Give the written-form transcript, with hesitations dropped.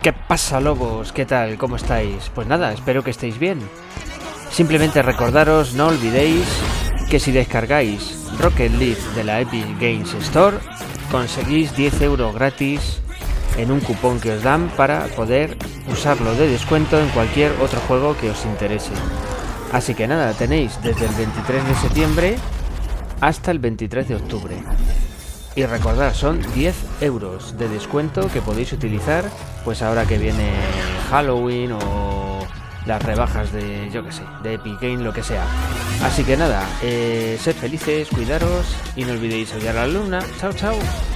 ¿Qué pasa, lobos? ¿Qué tal? ¿Cómo estáis? Pues nada, espero que estéis bien. Simplemente recordaros, no olvidéis que si descargáis Rocket League de la Epic Games Store, conseguís 10 euros gratis en un cupón que os dan para poder usarlo de descuento en cualquier otro juego que os interese. Así que nada, tenéis desde el 23 de septiembre hasta el 23 de octubre. Y recordad, son 10 euros de descuento que podéis utilizar pues ahora que viene Halloween o las rebajas de, yo que sé, de Epic Games, lo que sea. Así que nada, sed felices, cuidaros y no olvidéis odiar a la luna. Chao, chao.